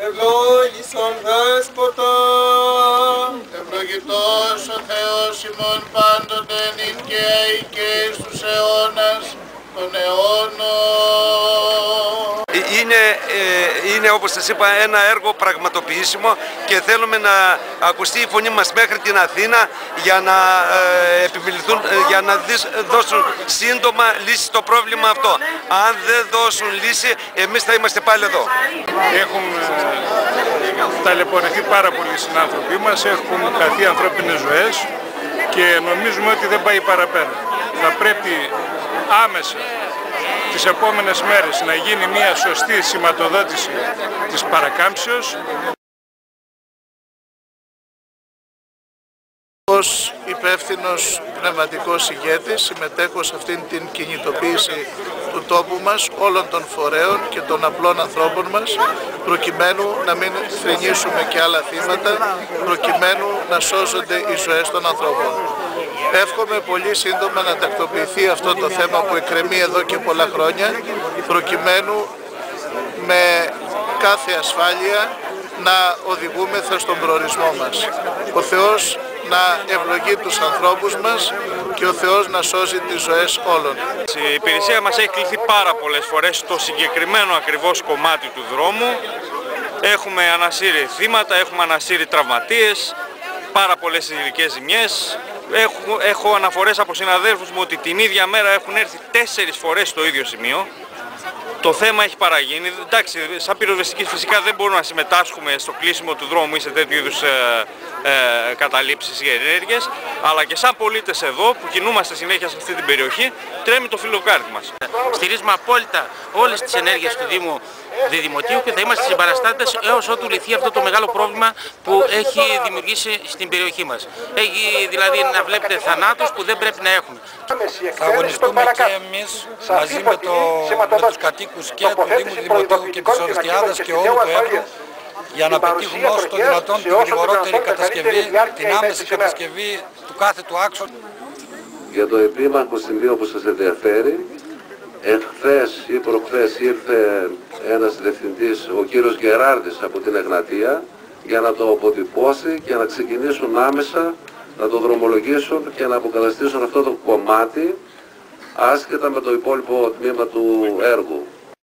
ευλόγησον Δέσποτα. Ευλογητός ο Θεός ημών πάντοτε νυν και αεί και εις τους αιώνας των αιώνων. Είναι όπως σας είπα ένα έργο πραγματοποιήσιμο και θέλουμε να ακουστεί η φωνή μας μέχρι την Αθήνα για να επιμεληθούν, για να δώσουν σύντομα λύση στο πρόβλημα αυτό. Αν δεν δώσουν λύση, εμείς θα είμαστε πάλι εδώ. Έχουν ταλαιπωρηθεί πάρα πολλοί συνάνθρωποι μας, έχουν χαθεί ανθρώπινες ζωές και νομίζουμε ότι δεν πάει παραπέρα. Θα πρέπει άμεσα τις επόμενες μέρες να γίνει μια σωστή σηματοδότηση της παρακάμψεως. Ως υπεύθυνος πνευματικός ηγέτης συμμετέχω σε αυτήν την κινητοποίηση του τόπου μας, όλων των φορέων και των απλών ανθρώπων μας, προκειμένου να μην θρηνήσουμε και άλλα θύματα, προκειμένου να σώζονται οι ζωές των ανθρώπων. Εύχομαι πολύ σύντομα να τακτοποιηθεί αυτό το θέμα που εκκρεμεί εδώ και πολλά χρόνια, προκειμένου με κάθε ασφάλεια να οδηγούμεθα στον προορισμό μας. Ο Θεός να ευλογεί τους ανθρώπους μας και ο Θεός να σώζει τις ζωές όλων. Η υπηρεσία μας έχει κληθεί πάρα πολλές φορές στο συγκεκριμένο ακριβώς κομμάτι του δρόμου. Έχουμε ανασύρει θύματα, έχουμε ανασύρει τραυματίες, πάρα πολλές ειδικές ζημιές. Έχω αναφορές από συναδέλφους μου ότι την ίδια μέρα έχουν έρθει 4 φορές στο ίδιο σημείο. Το θέμα έχει παραγίνει. Εντάξει, σαν πυροσβεστικοί φυσικά δεν μπορούμε να συμμετάσχουμε στο κλείσιμο του δρόμου ή σε τέτοιου είδους καταλήψεις ή ενέργειες, αλλά και σαν πολίτες εδώ που κινούμαστε συνέχεια σε αυτή την περιοχή, τρέμει το φιλοκάρδι μας. Στηρίζουμε απόλυτα όλες τις ενέργειες του Δήμου Διδημοτίου και θα είμαστε συμπαραστάτες έως ότου λυθεί αυτό το μεγάλο πρόβλημα που έχει δημιουργήσει στην περιοχή μας. Έχει δηλαδή να βλέπετε θανάτους που δεν πρέπει να έχουν. Θα αγωνιστούμε και εμείς μαζί με τους κατοίκους και του Δήμου Διδημοτίου και της Ορεστιάδας και όλου του Εύρου για να πετύχουμε όσο το δυνατόν την γρηγορότερη κατασκευή, την άμεση κατασκευή του κάθε του άξονα. Για το επίμαχο σημείο που σας ενδιαφέρει, εχθές ή προχθές ήρθε ένας διευθυντής, ο κύριος Γεράρδης από την Εγνατία, για να το αποτυπώσει και να ξεκινήσουν άμεσα να το δρομολογήσουν και να αποκαταστήσουν αυτό το κομμάτι άσχετα με το υπόλοιπο τμήμα του έργου.